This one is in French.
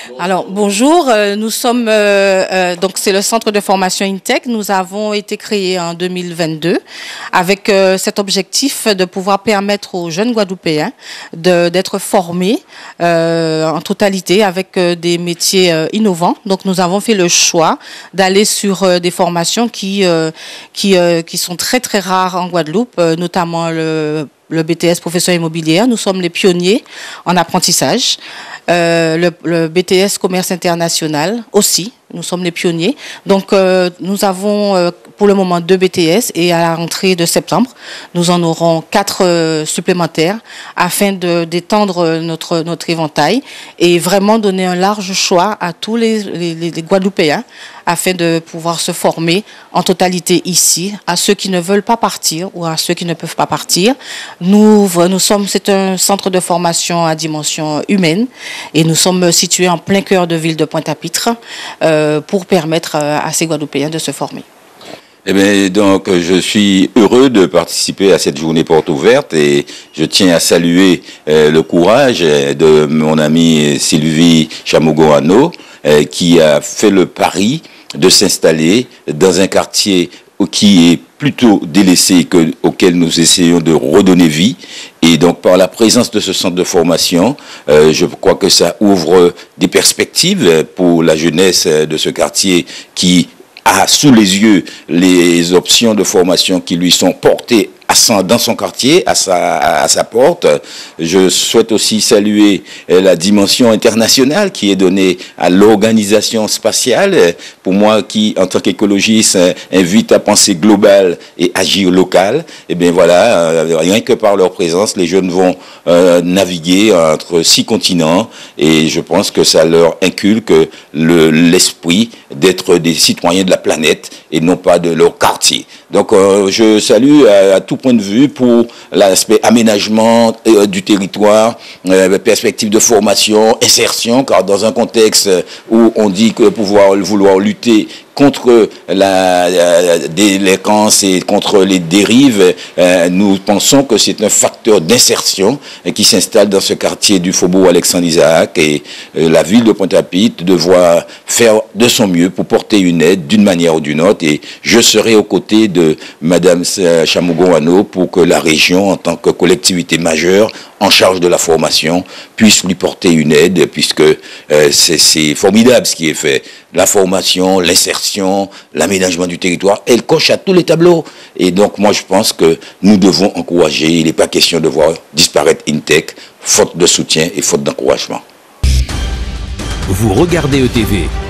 Alors bonjour, nous sommes donc c'est le centre de formation INTEC. Nous avons été créés en 2022 avec cet objectif de pouvoir permettre aux jeunes Guadeloupéens d'être formés en totalité avec des métiers innovants. Donc nous avons fait le choix d'aller sur des formations qui sont très très rares en Guadeloupe, notamment le BTS profession immobilière. Nous sommes les pionniers en apprentissage. Le BTS commerce international aussi, nous sommes les pionniers. Donc nous avons pour le moment 2 BTS et à la rentrée de septembre, nous en aurons 4 supplémentaires afin d'étendre notre éventail et vraiment donner un large choix à tous les Guadeloupéens afin de pouvoir se former en totalité ici, à ceux qui ne veulent pas partir ou à ceux qui ne peuvent pas partir. C'est un centre de formation à dimension humaine et nous sommes situés en plein cœur de ville de Pointe-à-Pitre pour permettre à ces Guadeloupéens de se former. Eh bien, donc, je suis heureux de participer à cette journée porte ouverte et je tiens à saluer le courage de mon amie Sylvie Chamogoano qui a fait le pari de s'installer dans un quartier qui est plutôt délaissé auquel nous essayons de redonner vie. Et donc, par la présence de ce centre de formation, je crois que ça ouvre des perspectives pour la jeunesse de ce quartier qui a sous les yeux les options de formation qui lui sont portées dans son quartier, à sa porte. Je souhaite aussi saluer la dimension internationale qui est donnée à l'organisation spatiale. Pour moi, qui, en tant qu'écologiste, invite à penser global et agir local. Et bien voilà, rien que par leur présence, les jeunes vont naviguer entre 6 continents et je pense que ça leur inculque l'esprit d'être des citoyens de la planète et non pas de leur quartier. Donc je salue à tout point de vue pour l'aspect aménagement du territoire, perspective de formation, insertion, car dans un contexte où on dit que vouloir lutter contre la délinquance et contre les dérives, nous pensons que c'est un facteur d'insertion qui s'installe dans ce quartier du faubourg Alexandre Isaac et la ville de Pointe-à-Pitre devra faire de son mieux pour porter une aide d'une manière ou d'une autre et je serai aux côtés de Madame Chamogoano pour que la région, en tant que collectivité majeure en charge de la formation, puisse lui porter une aide puisque c'est formidable ce qui est fait. La formation, l'insertion, l'aménagement du territoire, elle coche à tous les tableaux. Et donc moi je pense que nous devons encourager, il n'est pas question de voir disparaître INTEC, faute de soutien et faute d'encouragement. Vous regardez ETV.